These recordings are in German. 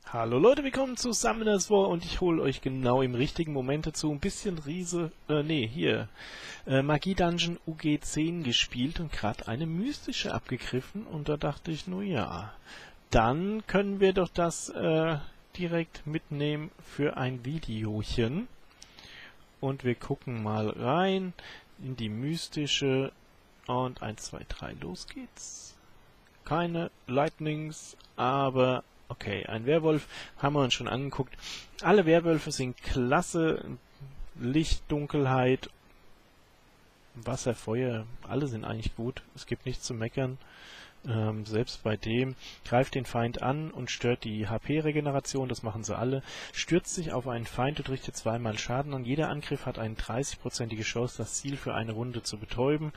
Hallo Leute, willkommen zu Summoners War und ich hole euch genau im richtigen Moment dazu ein bisschen Magie Dungeon UG10 gespielt und gerade eine mystische abgegriffen und da dachte ich, nun ja, dann können wir doch das direkt mitnehmen für ein Videochen und wir gucken mal rein in die mystische und 1, 2, 3, los geht's. Keine Lightnings, aber okay, ein Werwolf haben wir uns schon angeguckt. Alle Werwölfe sind klasse. Licht, Dunkelheit, Wasser, Feuer, alle sind eigentlich gut. Es gibt nichts zu meckern. Selbst bei dem greift den Feind an und stört die HP-Regeneration, das machen sie alle. Stürzt sich auf einen Feind und richtet zweimal Schaden an. Jeder Angriff hat eine 30%ige Chance, das Ziel für eine Runde zu betäuben.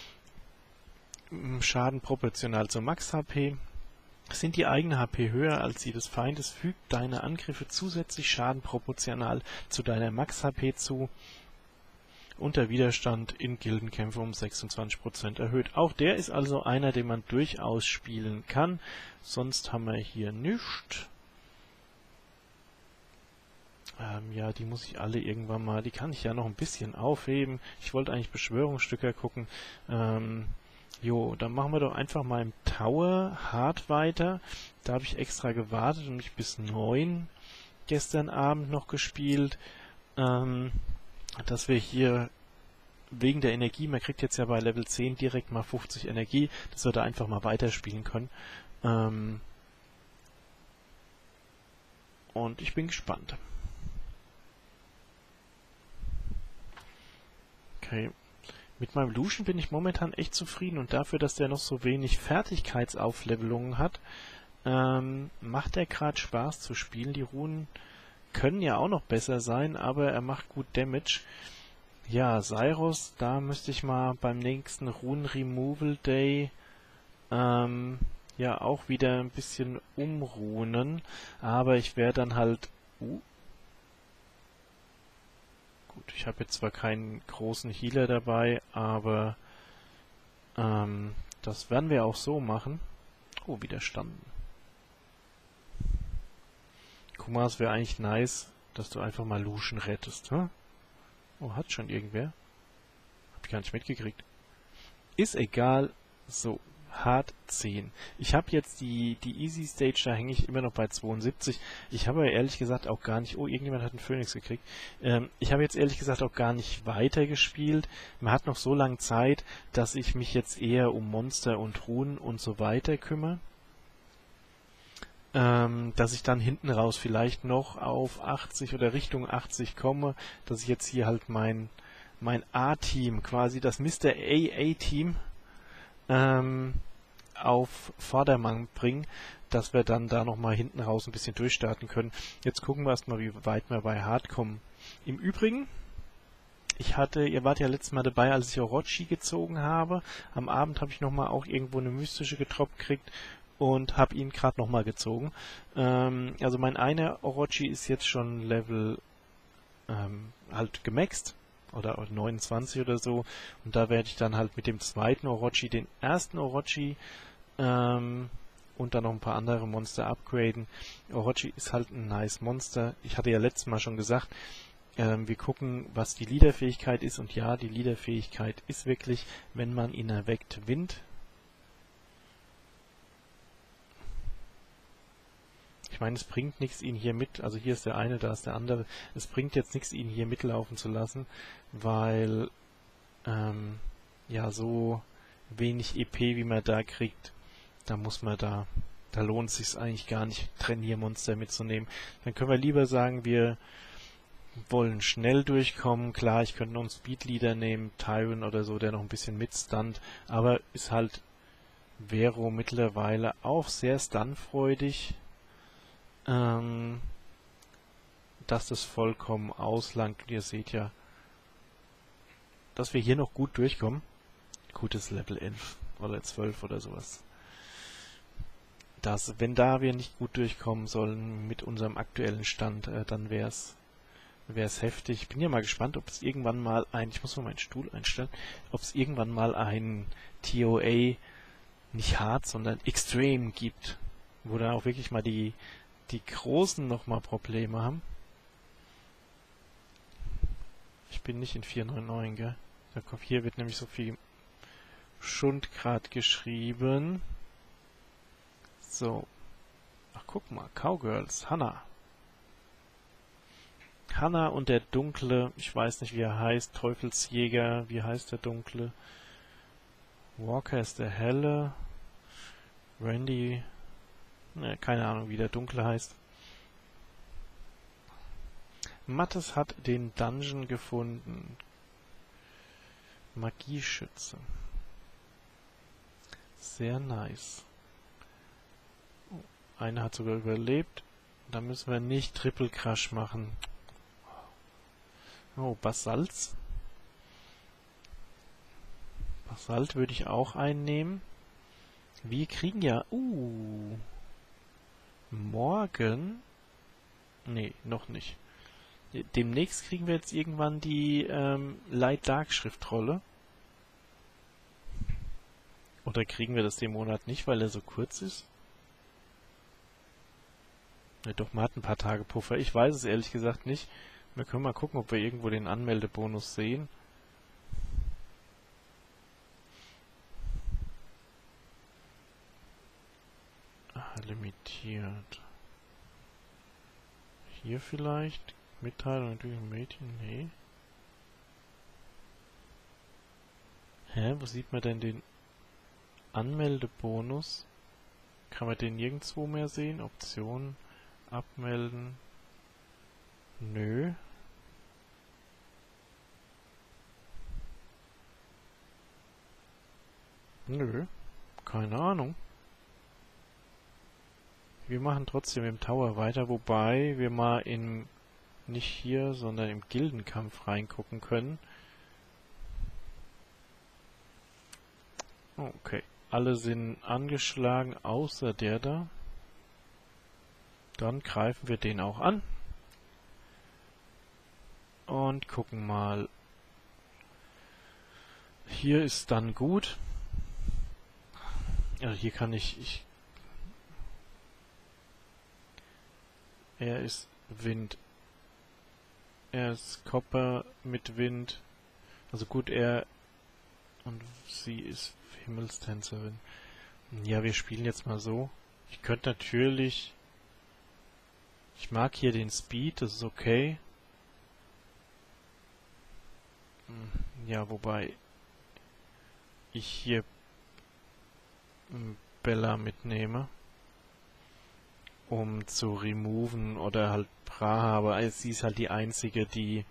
Schaden proportional zur Max-HP. Sind die eigene HP höher als die des Feindes, fügt deine Angriffe zusätzlich Schaden proportional zu deiner Max-HP zu und der Widerstand in Gildenkämpfe um 26% erhöht. Auch der ist also einer, den man durchaus spielen kann. Sonst haben wir hier nichts. Ja, die muss ich alle irgendwann mal, die kann ich ja noch ein bisschen aufheben. Ich wollte eigentlich Beschwörungsstücker gucken. Jo, dann machen wir doch einfach mal im Tower hart weiter. Da habe ich extra gewartet und mich bis 9 gestern Abend noch gespielt. Dass wir hier wegen der Energie, man kriegt jetzt ja bei Level 10 direkt mal 50 Energie, dass wir da einfach mal weiterspielen können. Und ich bin gespannt. Okay. Mit meinem Lucian bin ich momentan echt zufrieden und dafür, dass der noch so wenig Fertigkeitsauflevelungen hat, macht er gerade Spaß zu spielen. Die Runen können ja auch noch besser sein, aber er macht gut Damage. Ja, Seiros, da müsste ich mal beim nächsten Runen-Removal Day ja auch wieder ein bisschen umrunen, aber ich werde dann halt... Gut, ich habe jetzt zwar keinen großen Healer dabei, aber das werden wir auch so machen. Oh, widerstanden. Guck mal, es wäre eigentlich nice, dass du einfach mal Lucian rettest, hm? Oh, hat schon irgendwer? Hab ich gar nicht mitgekriegt. Ist egal. So, hart 10. Ich habe jetzt die Easy Stage, da hänge ich immer noch bei 72. Ich habe ja ehrlich gesagt auch gar nicht... Oh, irgendjemand hat einen Phönix gekriegt. Ich habe jetzt ehrlich gesagt auch gar nicht weiter gespielt. Man hat noch so lange Zeit, dass ich mich jetzt eher um Monster und Runen und so weiter kümmere. Dass ich dann hinten raus vielleicht noch auf 80 oder Richtung 80 komme, dass ich jetzt hier halt mein A-Team, quasi das Mr. AA-Team, auf Vordermann bringen, dass wir dann da nochmal hinten raus ein bisschen durchstarten können. Jetzt gucken wir erstmal, wie weit wir bei Hard kommen. Im Übrigen, ihr wart ja letztes Mal dabei, als ich Orochi gezogen habe. Am Abend habe ich nochmal auch irgendwo eine mystische getroppt gekriegt und habe ihn gerade nochmal gezogen. Also mein einer Orochi ist jetzt schon Level halt gemaxt. Oder 29 oder so. Und da werde ich dann halt mit dem zweiten Orochi den ersten Orochi und dann noch ein paar andere Monster upgraden. Orochi ist halt ein nice Monster. Ich hatte ja letztes Mal schon gesagt, wir gucken, was die Leaderfähigkeit ist. Und ja, die Leaderfähigkeit ist wirklich, wenn man ihn erweckt, Wind. Ich meine, es bringt nichts, ihn hier mit, also hier ist der eine, da ist der andere, es bringt jetzt nichts, ihn hier mitlaufen zu lassen, weil, ja, so wenig EP, wie man da kriegt, da lohnt es sich eigentlich gar nicht, Trainiermonster mitzunehmen. Dann können wir lieber sagen, wir wollen schnell durchkommen. Klar, ich könnte noch einen Speedleader nehmen, Tyron oder so, der noch ein bisschen mitstunt, aber ist halt Vero mittlerweile auch sehr stunfreudig, dass das vollkommen auslangt. Und ihr seht ja, dass wir hier noch gut durchkommen. Gutes Level 11 oder 12 oder sowas. Wenn da wir nicht gut durchkommen sollen mit unserem aktuellen Stand, dann wär's heftig. Ich bin ja mal gespannt, ob es irgendwann mal ich muss mal meinen Stuhl einstellen, ob es irgendwann mal ein TOA nicht hart, sondern extrem gibt, wo da auch wirklich mal die die Großen nochmal Probleme haben. Ich bin nicht in 499, gell? Hier wird nämlich so viel Schund gerade geschrieben. So. Ach, guck mal. Cowgirls. Hannah. Hannah und der dunkle, ich weiß nicht, wie er heißt, Teufelsjäger, wie heißt der dunkle? Walker ist der helle. Randy, ne, keine Ahnung, wie der dunkle heißt. Mattes hat den Dungeon gefunden. Magieschütze. Sehr nice. Oh, einer hat sogar überlebt. Da müssen wir nicht Triple Crush machen. Oh, Basalt. Basalt würde ich auch einnehmen. Wir kriegen ja... morgen... Nee, noch nicht. Demnächst kriegen wir jetzt irgendwann die Light Dark Schriftrolle. Oder kriegen wir das den Monat nicht, weil er so kurz ist? Ja, doch, man hat ein paar Tage Puffer. Ich weiß es ehrlich gesagt nicht. Wir können mal gucken, ob wir irgendwo den Anmeldebonus sehen. Limitiert. Hier vielleicht? Mitteilung durch ein Mädchen? Nee. Hä? Wo sieht man denn den Anmeldebonus? Kann man den nirgendwo mehr sehen? Optionen, abmelden. Nö. Nö. Keine Ahnung. Wir machen trotzdem im Tower weiter, wobei wir mal nicht hier, sondern im Gildenkampf reingucken können. Okay. Alle sind angeschlagen, außer der da. Dann greifen wir den auch an. Und gucken mal. Hier ist dann gut. Also hier kann ich... Er ist Wind. Er ist Copper mit Wind. Also gut, er und sie ist Himmelstänzerin. Ja, wir spielen jetzt mal so. Ich könnte natürlich... Ich mag hier den Speed, das ist okay. Ja, wobei ich hier Bella mitnehme, um zu removen oder halt Praha, aber sie ist halt die einzige, die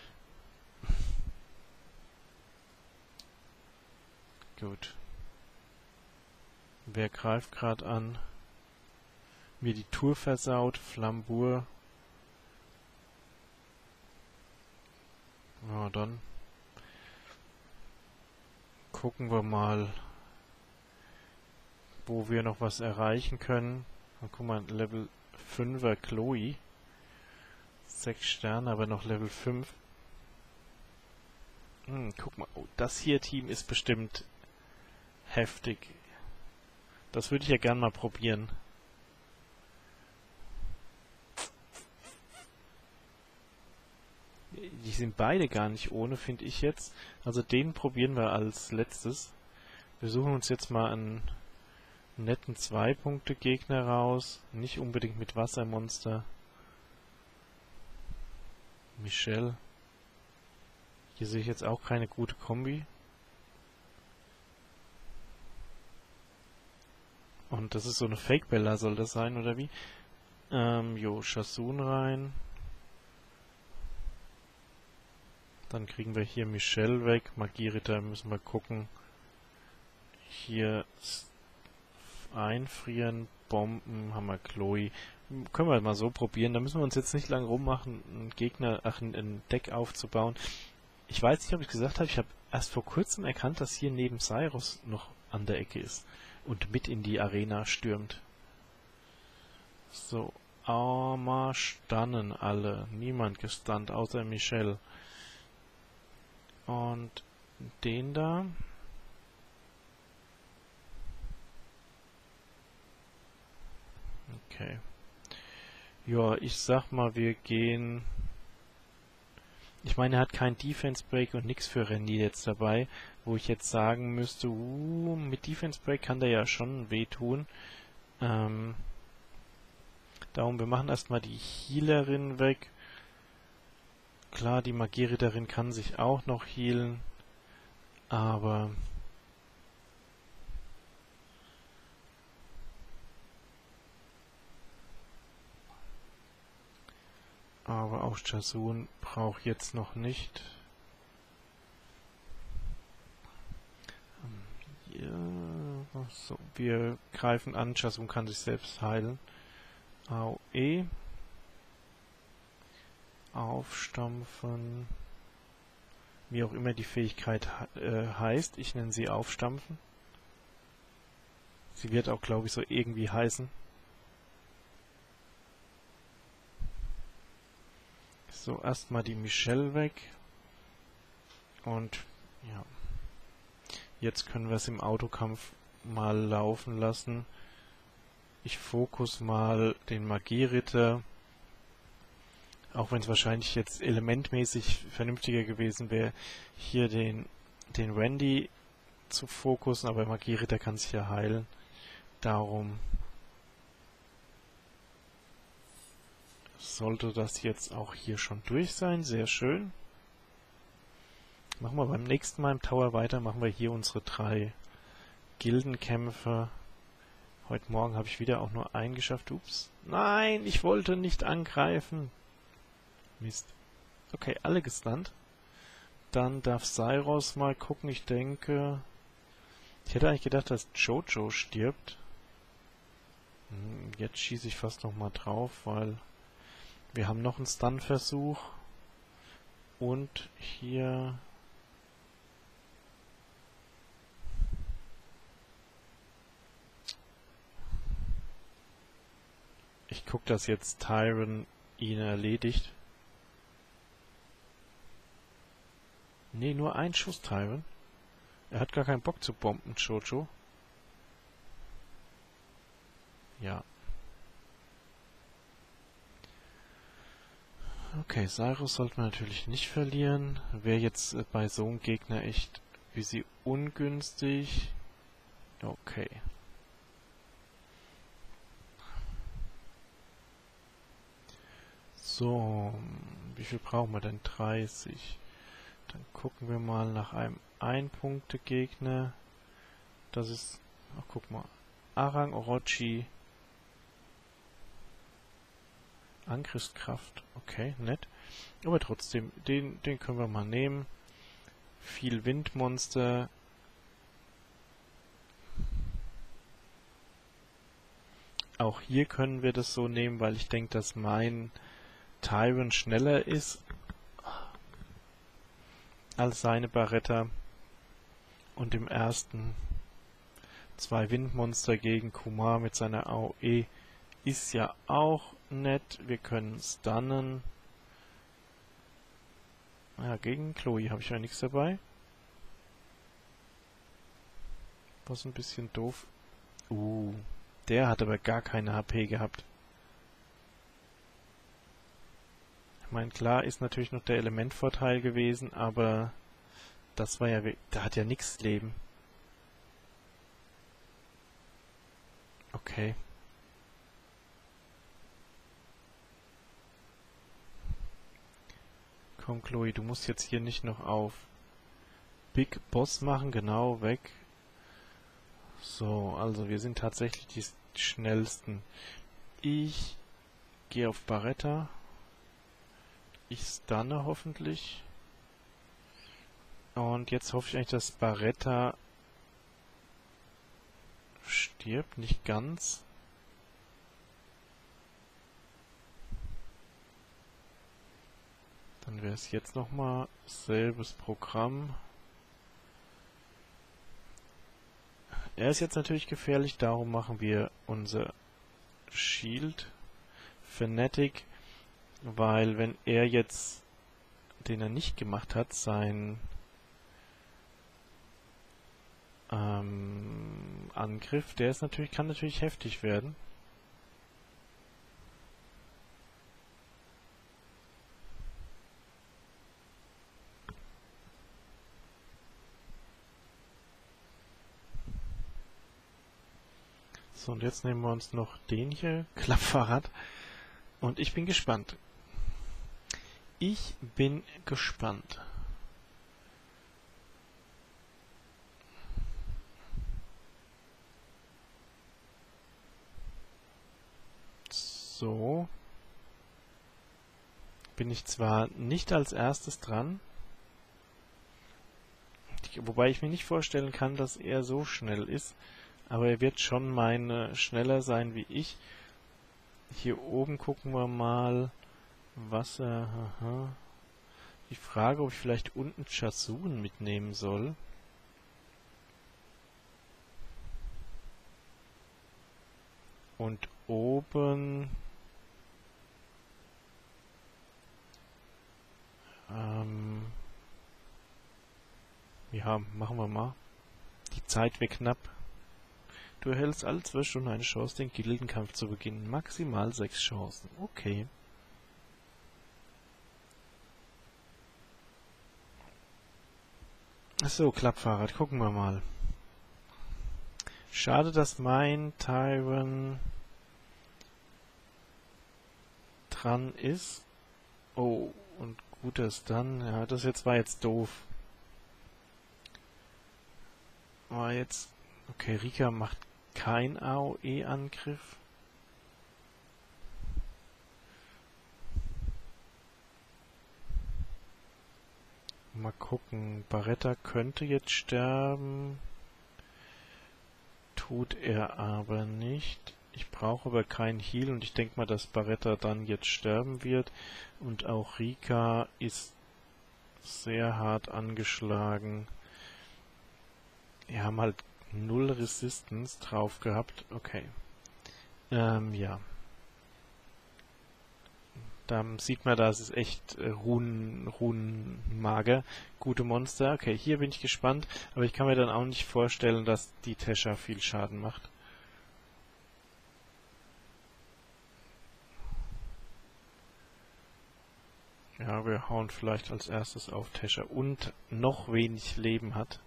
gut. Wer greift gerade an? Mir die Tour versaut, Flambour. Ja, dann gucken wir mal, wo wir noch was erreichen können. Und guck mal, Level 5er Chloe. 6 Sterne, aber noch Level 5. Guck mal, oh, das hier Team ist bestimmt heftig. Das würde ich ja gern mal probieren. Die sind beide gar nicht ohne, finde ich jetzt. Also den probieren wir als letztes. Wir suchen uns jetzt mal einen netten 2-Punkte-Gegner raus. Nicht unbedingt mit Wassermonster. Michelle. Hier sehe ich jetzt auch keine gute Kombi. Und das ist so eine Fake-Bella, soll das sein, oder wie? Shasun rein. Dann kriegen wir hier Michelle weg. Magieritter müssen wir gucken. Hier einfrieren, Bomben, haben wir Chloe. Können wir mal so probieren. Da müssen wir uns jetzt nicht lang rummachen, ein Deck aufzubauen. Ich weiß nicht, ob ich gesagt habe, ich habe erst vor kurzem erkannt, dass hier neben Cyrus noch an der Ecke ist und mit in die Arena stürmt. So, Arma standen alle. Niemand gestunt, außer Michelle. Und den da. Okay. Ja, ich sag mal, wir gehen... Ich meine, er hat kein Defense Break und nix für Randy jetzt dabei, wo ich jetzt sagen müsste, mit Defense Break kann der ja schon wehtun. Darum, wir machen erstmal die Healerin weg. Klar, die Magieritterin kann sich auch noch healen, aber... Aber auch Jasun braucht jetzt noch nicht. Ja, so, wir greifen an, Jasun kann sich selbst heilen. AOE. Aufstampfen. Wie auch immer die Fähigkeit heißt. Ich nenne sie Aufstampfen. Sie wird auch, glaube ich, so irgendwie heißen. So, erstmal die Michelle weg. Und ja. Jetzt können wir es im Autokampf mal laufen lassen. Ich fokus mal den Magieritter. Auch wenn es wahrscheinlich jetzt elementmäßig vernünftiger gewesen wäre, hier den Randy zu fokussen, aber Magieritter kann sich ja heilen. Darum sollte das jetzt auch hier schon durch sein. Sehr schön. Machen wir beim nächsten Mal im Tower weiter. Machen wir hier unsere 3 Gildenkämpfe. Heute Morgen habe ich wieder auch nur einen geschafft. Ups. Nein, ich wollte nicht angreifen. Mist. Okay, alle gestunt. Dann darf Syros mal gucken. Ich denke... Ich hätte eigentlich gedacht, dass Jojo stirbt. Jetzt schieße ich fast nochmal drauf, weil wir haben noch einen Stun-Versuch. Und hier... Ich gucke, dass jetzt Tyron ihn erledigt. Nee, nur ein Schuss, Tyron. Er hat gar keinen Bock zu bomben, Jojo. Ja. Okay, Cyrus sollten wir natürlich nicht verlieren. Wäre jetzt bei so einem Gegner echt ein bisschen ungünstig. Okay. So, wie viel brauchen wir denn? 30. Dann gucken wir mal nach einem Ein-Punkte-Gegner. Das ist, ach guck mal, Arang, Orochi, Angriffskraft. Okay, nett. Aber trotzdem, den können wir mal nehmen. Viel Windmonster. Auch hier können wir das so nehmen, weil ich denke, dass mein Tyron schneller ist als seine Baretta. Und im ersten 2 Windmonster gegen Kumar mit seiner AOE ist ja auch nett. Wir können stunnen. Ja, gegen Chloe habe ich ja nichts dabei. Was ein bisschen doof. Der hat aber gar keine HP gehabt. Ich meine, klar ist natürlich noch der Elementvorteil gewesen, aber das war ja... Der hat ja nichts Leben. Okay. Komm, Chloe, du musst jetzt hier nicht noch auf Big Boss machen. Genau, weg. So, also wir sind tatsächlich die schnellsten. Ich gehe auf Baretta. Ich stunne hoffentlich. Und jetzt hoffe ich eigentlich, dass Baretta stirbt. Nicht ganz. Dann wäre es jetzt nochmal selbes Programm. Er ist jetzt natürlich gefährlich, darum machen wir unser Shield Fanatic, weil wenn er jetzt, den er nicht gemacht hat, sein Angriff, der ist natürlich, kann natürlich heftig werden. So, und jetzt nehmen wir uns noch den hier, Klappfahrrad. Und ich bin gespannt. Ich bin gespannt. So. Bin ich zwar nicht als erstes dran, wobei ich mir nicht vorstellen kann, dass er so schnell ist, aber er wird schon schneller sein wie ich. Hier oben gucken wir mal, was er... Aha. Die Frage, ob ich vielleicht unten Chasun mitnehmen soll. Und oben... ja, machen wir mal. Die Zeit wird knapp. Du erhältst alle 12 Stunden eine Chance, den Gildenkampf zu beginnen. Maximal 6 Chancen. Okay. Achso, Klappfahrrad. Gucken wir mal. Schade, dass mein Tyron dran ist. Oh, und gut ist dann. Ja, das war jetzt doof. War jetzt... Okay, Rika macht kein AOE-Angriff. Mal gucken. Baretta könnte jetzt sterben. Tut er aber nicht. Ich brauche aber keinen Heal und ich denke mal, dass Baretta dann jetzt sterben wird. Und auch Rika ist sehr hart angeschlagen. Wir haben halt 0 Resistance drauf gehabt. Okay. Ja. Da sieht man, das ist echt Runenmager. Gute Monster. Okay, hier bin ich gespannt. Aber ich kann mir dann auch nicht vorstellen, dass die Tesha viel Schaden macht. Ja, wir hauen vielleicht als erstes auf Tesha und noch wenig Leben hat.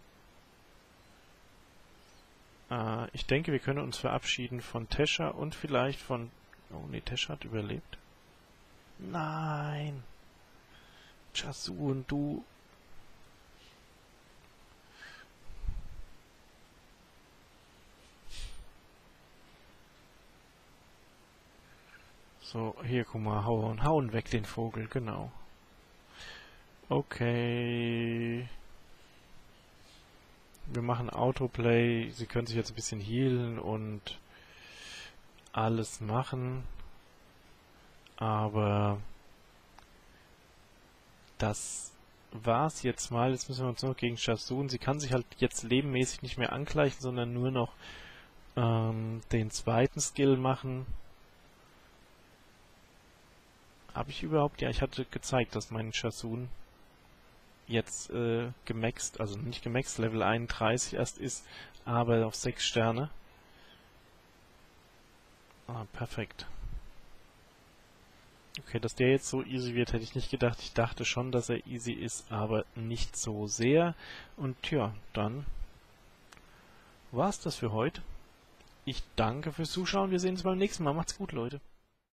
Ich denke, wir können uns verabschieden von Tesha und vielleicht von... Oh ne, Tesha hat überlebt. Nein! Chasun, du... So, hier, guck mal, hauen weg den Vogel, genau. Okay... Wir machen Autoplay. Sie können sich jetzt ein bisschen healen und alles machen. Aber das war's jetzt mal. Jetzt müssen wir uns noch gegen Chasun. Sie kann sich halt jetzt lebenmäßig nicht mehr angleichen, sondern nur noch den zweiten Skill machen. Habe ich überhaupt? Ja, ich hatte gezeigt, dass mein Chasun jetzt gemaxt, also nicht gemaxt, Level 31 erst ist, aber auf 6 Sterne. Ah, perfekt. Okay, dass der jetzt so easy wird, hätte ich nicht gedacht. Ich dachte schon, dass er easy ist, aber nicht so sehr. Und ja, dann war's das für heute. Ich danke fürs Zuschauen. Wir sehen uns beim nächsten Mal. Macht's gut, Leute.